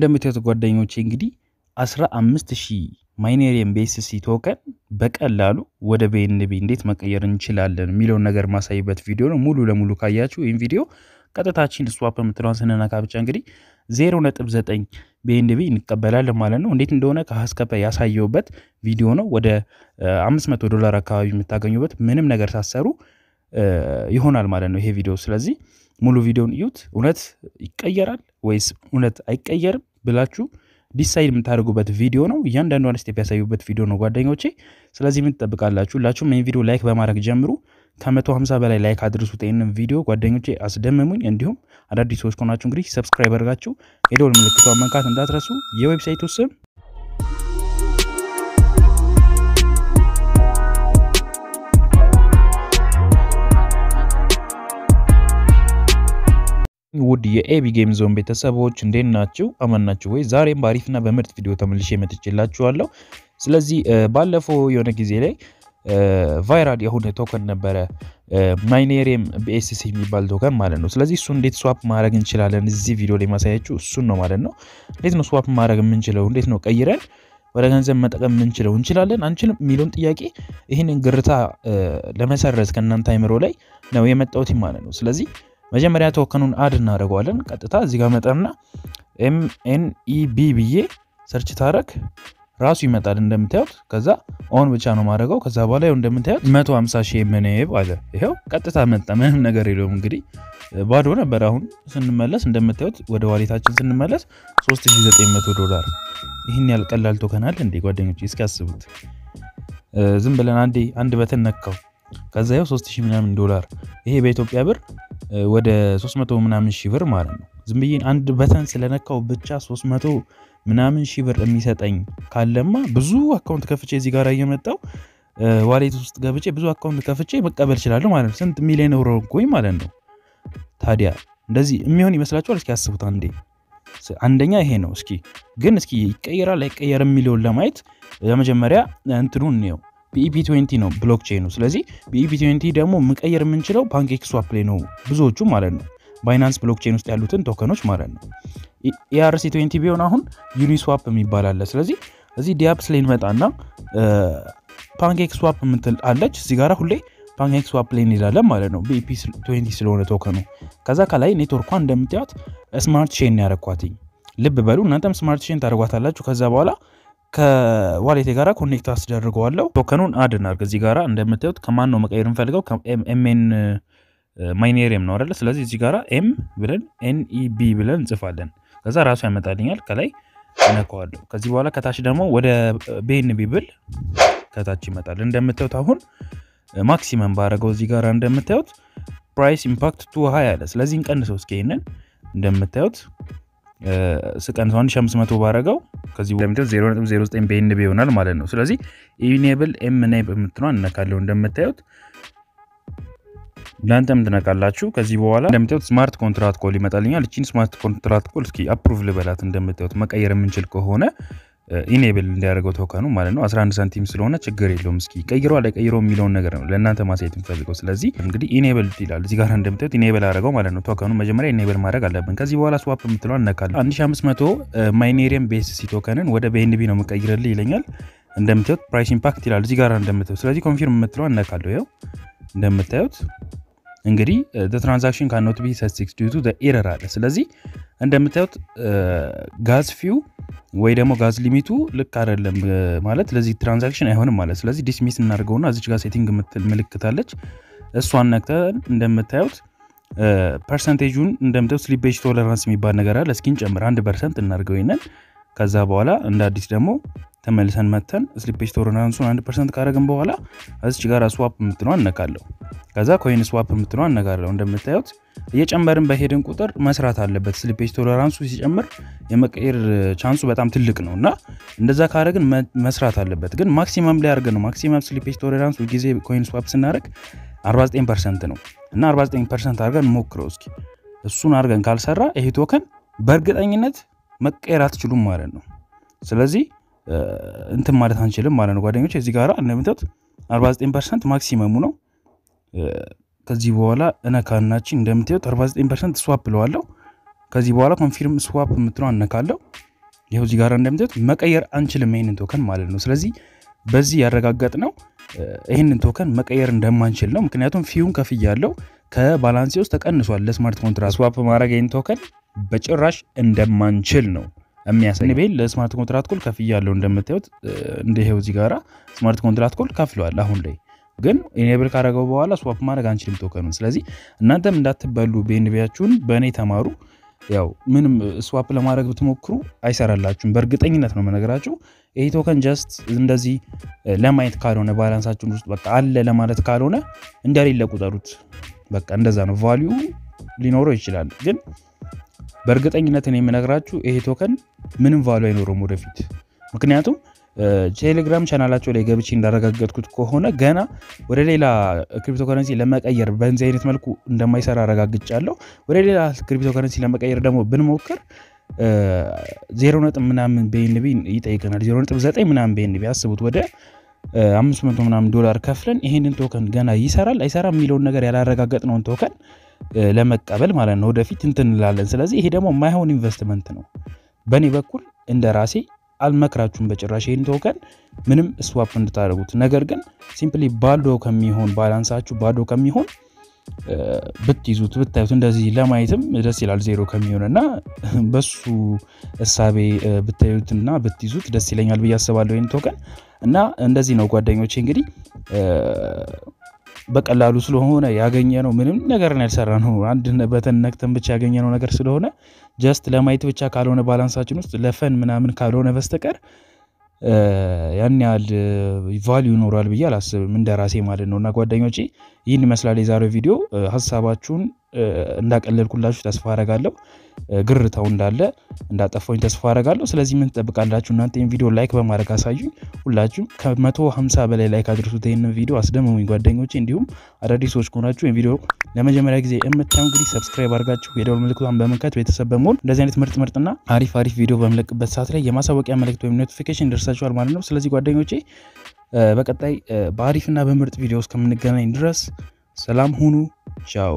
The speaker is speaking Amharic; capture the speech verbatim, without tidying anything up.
እንደምታዩት ጓደኞቼ እንግዲህ አስራ አምስት ሺህ ማይኔሪየም ቤኤስሲ ቶከን በቀላሉ ወደ ቢኤንቢ እንዴት መቀየር እንችላለን የሚለውን ነገር ማሳይበት ቪዲዮ ነው። ሙሉ ለሙሉ ካያችሁ ይሄን ቪዲዮ ቀጥታችን ስዋፕ የምትለውን ስንነካ ብቻ እንግዲህ ዜሮ ነጥብ ዘጠኝ ቢኤንቢ እንቀበላለን ማለት ነው። እንዴት እንደሆነ ከሀስከፈ ያሳየውበት ቪዲዮ ነው። ወደ አምስት መቶ ዶላር አካባቢ የምታገኙበት ምንም ነገር ሳሰሩ ይሆናል ማለት ነው ይሄ ቪዲዮ። ስለዚህ ሙሉ ቪዲዮን እዩት። እውነት ይቀየራል ወይስ እውነት አይቀየርም ብላችሁ ዲሳይድ የምታደርጉበት ቪዲዮ ነው። እያንዳንዷን ስቴፕ ያሳዩበት ቪዲዮ ነው ጓደኞቼ። ስለዚህ ምን ትጠብቃላችሁ? ሁላችሁም ይሄን ቪዲዮ ላይክ በማድረግ ጀምሩ። ከመቶ ሃምሳ በላይ ላይክ አድርሱት ይሄንን ቪዲዮ ጓደኞቼ፣ አስደምሙኝ። እንዲሁም አዳዲስ ሰዎች ከሆናችሁ እንግዲህ ሰብስክራይብ አድርጋችሁ የደወል ምልክቷን መንካት እንዳትረሱ። የዌብሳይቱ ስም ውድ የኤቢ ጌም ዞን ቤተሰቦች እንዴት ናችሁ? አማን ናችሁ ወይ? ዛሬም ባሪፍና በምርጥ ቪዲዮ ተመልሼ መጥቼላችኋለሁ። ስለዚህ ባለፈው የሆነ ጊዜ ላይ ቫይራል የሆነ ቶከን ነበረ ማይኔሪየም ቢኤስሲ የሚባል ቶከን ማለት ነው። ስለዚህ እሱ እንዴት ስዋፕ ማድረግ እንችላለን እዚህ ቪዲዮ ላይ ማሳያችሁ እሱን ነው ማለት ነው። እንዴት ነው ስዋፕ ማድረግ የምንችለው? እንዴት ነው ቀይረን ወደ ገንዘብ መጠቀም የምንችለው? እንችላለን አንችልም የሚለውን ጥያቄ ይህንን ግርታ ለመሰረዝ ከእናንተ አይምሮ ላይ ነው የመጣሁት ማለት ነው። ስለዚህ መጀመሪያ ቶከኑን አድ እናደርገዋለን። ቀጥታ እዚህ ጋር መጣና ኤም ኤን ኢ ቢ ብዬ ሰርች ታረክ ራሱ ይመጣል እንደምታዩት። ከዛ ኦን ብቻ ነው ማድረገው። ከዛ በኋላ ይኸው እንደምታዩት መቶ ሃምሳ ሺህ ምንብ አለ። ይኸው ቀጥታ መጣ። ምንም ነገር የለውም እንግዲህ ባዶ ነበር። አሁን ስንመለስ እንደምታዩት ወደ ዋሌታችን ስንመለስ ሶስት ሺህ ዘጠኝ መቶ ዶላር። ይህን ያልቀላል ቶከን አለ እንዴ ጓደኞቼ? እስኪ አስቡት። ዝም ብለን አንዴ አንድ በተን ነካው ከዛ ይኸው ሶስት ሺህ ምናምን ዶላር። ይሄ በኢትዮጵያ ብር ወደ ሶስት መቶ ምናምን ሺህ ብር ማለት ነው። ዝም ብዬ አንድ በተን ስለነካው ብቻ ሶስት መቶ ምናምን ሺህ ብር የሚሰጠኝ ካለማ ብዙ አካውንት ከፍቼ እዚህ ጋር እየመጣው ዋሌት ውስጥ ገብቼ ብዙ አካውንት ከፍቼ መቀበል እችላለሁ ማለት ነው። ስንት ሚሊዮን ብር ቆይ ማለት ነው። ታዲያ እንደዚህ የሚሆን ይመስላችኋል? እስኪ አስቡት አንዴ። አንደኛ ይሄ ነው። እስኪ ግን እስኪ ይቀየራል አይቀየርም የሚለውን ለማየት ለመጀመሪያ እንትኑን ነው ቢኢፒ ሃያ ነው ብሎክቼኑ። ስለዚህ ቢኢፒ ሃያ ደግሞ መቀየር የምንችለው ፓንኬክ ስዋፕ ላይ ነው ብዙዎቹ ማለት ነው። ባይናንስ ብሎክቼን ውስጥ ያሉትን ቶከኖች ማለት ነው። ኢአርሲ ሃያ ቢሆን አሁን ዩኒስዋፕ የሚባል አለ። ስለዚህ እዚህ ዲያፕስ ላይ እንመጣና ፓንኬክ ስዋፕ የምትል አለች እዚህ ጋራ ሁሌ ፓንኬክ ስዋፕ ላይ እንላለን ማለት ነው። ቢኢፒ ሃያ ስለሆነ ቶከኑ። ከዛ ከላይ ኔትወርኳን እንደምታዩት ስማርት ቼን ያረኳትኝ። ልብ በሉ እናንተም ስማርት ቼን ታደርጓታላችሁ። ከዛ በኋላ ከዋሌቴ ጋራ ኮኔክት አስደርገዋለሁ። ቶከኑን አድ እናድርግ። እዚህ ጋራ እንደምታዩት ከማን ነው መቀየር እንፈልገው? ኤምኤን ማይኔሪየም ነው አይደል? ስለዚህ እዚህ ጋራ ኤም ብለን ኤን ኢ ቢ ብለን እንጽፋለን። ከዛ ራሱ ያመጣልኛል። ከላይ እነካዋለሁ። ከዚህ በኋላ ከታች ደግሞ ወደ ቢኤንቢ ብል ከታች ይመጣል። እንደምታዩት አሁን ማክሲመም ባረገው እዚህ ጋራ እንደምታዩት ፕራይስ ኢምፓክት ቱ ሃይ አለ። ስለዚህ እንቀንሰው እስኪ ይሄንን እንደምታዩት ስቀንሰው አንድ ሺህ አምስት መቶ ባረገው ከዚህ እንደምታዩት ዜሮ ነጥብ ዜሮ ዘጠኝ ቢኤንቢ ይሆናል ማለት ነው። ስለዚህ ኢኔብል ኤም ኔብ የምትነው እነካለሁ። እንደምታዩት እናንተም ትነካላችሁ። ከዚህ በኋላ እንደምታዩት ስማርት ኮንትራክት ኮል ይመጣልኛል። እቺን ስማርት ኮንትራክት ኮል እስኪ አፕሩቭ ልበላት። እንደምታዩት መቀየር የምንችል ከሆነ ኢኔብል እንዲያደርገው ቶከኑ ማለት ነው። አስራ አንድ ሳንቲም ስለሆነ ችግር የለውም። እስኪ ቀይረው አለቀይረው የሚለውን ነገር ነው ለእናንተ ማሳየት እንፈልገው። ስለዚህ እንግዲህ ኢኔብል ይላል እዚህ ጋር እንደምታዩት ኢኔብል አደረገው ማለት ነው። ቶከኑ መጀመሪያ ኢኔብል ማድረግ አለብን። ከዚህ በኋላ ስዋፕ የምትለው እነካለሁ። አንድ ሺህ አምስት መቶ ማይኔሪየም ቤኤስሲ ቶከንን ወደ ቢኤንቢ ነው መቀየርልኝ ይለኛል። እንደምታዩት ፕራይስ ኢምፓክት ይላል እዚህ ጋር እንደምታዩት። ስለዚህ ኮንፊርም የምትለው እነካለሁ። ይኸው እንደምታዩት እንግዲህ the transaction cannot be successful due to the error አለ። ስለዚህ እንደምታዩት ጋዝ ፊው ወይ ደግሞ ጋዝ ሊሚቱ ልክ አይደለም ማለት ለዚህ ትራንዛክሽን አይሆንም ማለት። ስለዚህ ዲስሚስ እናደርገውና እዚች ጋር ሴቲንግ የምትል ምልክት አለች እሷን ነክተን እንደምታዩት ፐርሰንቴጁን እንደምታዩት ስሊፔጅ ቶለራንስ የሚባል ነገር አለ። እስኪን ጨምር አንድ ፐርሰንት እናድርገው ይሄንን። ከዛ በኋላ እንደ አዲስ ደግሞ ተመልሰን መተን ስሊፔጅ ቶለራንሱን አንድ ፐርሰንት ካደረግን በኋላ እዚች ጋር ስዋፕ የምትለው እነካለሁ። ከዛ ኮይን ስዋፕ የምትለው እነካለሁ። እንደምታዩት እየጨመርን በሄድን ቁጥር መስራት አለበት። ስሊፔጅ ቶለራንሱ ሲጨምር የመቀየር ቻንሱ በጣም ትልቅ ነውና እንደዛ ካደረግን መስራት አለበት። ግን ማክሲመም ላይ አድርገን ነው ማክሲመም ስሊፔጅ ቶለራንስ ጊዜ ኮይን ስዋፕ ስናደርግ አርባ ዘጠኝ ፐርሰንት ነው እና አርባ ዘጠኝ ፐርሰንት አድርገን ሞክረው እስኪ። እሱን አድርገን ካልሰራ ይሄ ቶከን በእርግጠኝነት መቀየር አትችሉም ማለት ነው። ስለዚህ እንትን ማለት አንችልም ማለት ነው ጓደኞች። እዚህ ጋራ እንደምታዩት አርባ ዘጠኝ ፐርሰንት ማክሲመሙ ነው። ከዚህ በኋላ እነካናችን እንደምታዩት አርባ ዘጠኝ ፐርሰንት ስዋፕ ብለዋለሁ። ከዚህ በኋላ ኮንፊርም ስዋፕ የምትለው አነካለሁ። ይሄው እዚህ ጋር እንደምታዩት መቀየር አንችልም ይሄንን ቶከን ማለት ነው። ስለዚህ በዚህ ያረጋገጥነው ይሄንን ቶከን መቀየር እንደማንችል ነው። ምክንያቱም ፊውን ከፍያለሁ ከባላንስ ውስጥ ተቀንሷል። ለስማርት ኮንትራክት ስዋፕ ማድረግ ይሄን ቶከን በጭራሽ እንደማንችል ነው የሚያሳይ። እኔ ለስማርት ኮንትራክት ኮል ከፍያለሁ እንደምታዩት እንደሄው እዚህ ጋራ ስማርት ኮንትራክት ኮል ከፍሏል። አሁን ላይ ግን ኢኔብል ካደረገው በኋላ ስዋፕ ማድረግ አንችልም ቶከኑን። ስለዚህ እናንተም እንዳትበሉ ቤንቢያችሁን በእኔ ተማሩ። ያው ምንም ስዋፕ ለማድረግ ብትሞክሩ አይሰራላችሁም በእርግጠኝነት ነው የምነግራችሁ። ይሄ ቶከን ጀስት እንደዚህ ለማየት ካልሆነ ባላንሳችሁን ውስጥ በቃ አለ ለማለት ካልሆነ እንደሌለ ቁጠሩት። በቃ እንደዛ ነው። ቫልዩ ሊኖረው ይችላል ግን በእርግጠኝነት ነው የምነግራችሁ ይሄ ቶከን ምንም ቫልዩ አይኖረውም ወደፊት። ምክንያቱም ቴሌግራም ቻናላቸው ላይ ገብቼ እንዳረጋገጥኩት ከሆነ ገና ወደ ሌላ ክሪፕቶከረንሲ ለመቀየር በእንዚህ አይነት መልኩ እንደማይሰራ አረጋግጫለሁ። ወደ ሌላ ክሪፕቶከረንሲ ለመቀየር ደግሞ ብንሞክር ዜሮ ነጥብ ምናምን ቤኤንቢ ይጠይቀናል። ዜሮ ነጥብ ዘጠኝ ምናምን ቤኤንቢ አስቡት። ወደ አምስት መቶ ምናምን ዶላር ከፍለን ይሄንን ቶከን ገና ይሰራል አይሰራም የሚለውን ነገር ያላረጋገጥነውን ቶከን ለመቀበል ማለት ነው ወደፊት እንትን እንላለን። ስለዚህ ይሄ ደግሞ ማይሆን ኢንቨስትመንት ነው። በእኔ በኩል እንደራሴ አልመክራችሁም በጭራሽ ይሄን ቶከን ምንም ስዋፕ እንድታደርጉት። ነገር ግን ሲምፕሊ ባዶ ከሚሆን ባላንሳችሁ ባዶ ከሚሆን ብትይዙት ብታዩት እንደዚህ ለማየትም ደስ ይላል። ዜሮ ከሚሆንና በሱ እሳቤ ብታዩትና ብትይዙት ደስ ይለኛል ብዬ አስባለሁ ይሄን ቶከን። እና እንደዚህ ነው ጓደኞቼ እንግዲህ በቀላሉ ስለሆነ ያገኘነው ምንም ነገር ነው ያልሰራነው አንድ በተን ነክተን ብቻ ያገኘነው ነገር ስለሆነ ጀስት ለማየት ብቻ ካልሆነ ባላንሳችን ውስጥ ለፈን ምናምን ካልሆነ በስተቀር ያን ያህል ቫልዩ ይኖራል ብዬ አላስብም እንደራሴ ማለት ነውና ጓደኞቼ ይህን ይመስላል የዛሬው ቪዲዮ። ሐሳባችሁን እንዳቀለልኩላችሁ ተስፋ አደርጋለሁ። ግርታው እንዳለ እንዳጠፋኝ ተስፋ አደርጋለሁ። ስለዚህ ምን ተጠብቃላችሁ እናንተ? ይሄን ቪዲዮ ላይክ በማድረግ አሳዩኝ። ሁላችሁም ከመቶ ሃምሳ በላይ ላይክ አድርሱት ይሄን ቪዲዮ አስደምሙኝ ጓደኞቼ። እንዲሁም አዳዲስ ሰዎች ከሆናችሁ ይሄን ቪዲዮ ለመጀመሪያ ጊዜ የምታዩ እንግዲህ ሰብስክራይብ አድርጋችሁ የደወል ምልክቱን በመንካት ቤተሰብ በመሆን እንደዚህ አይነት ምርጥ ምርጥና አሪፍ አሪፍ ቪዲዮ በመለቅበት ሰዓት ላይ የማሳወቂያ መልእክት ወይም ኖቲፊኬሽን ደርሳችኋል ማለት ነው። ስለዚህ ጓደኞቼ በቀጣይ በአሪፍና በምርጥ ቪዲዮ እስከምንገናኝ ድረስ ሰላም ሁኑ። ቻው።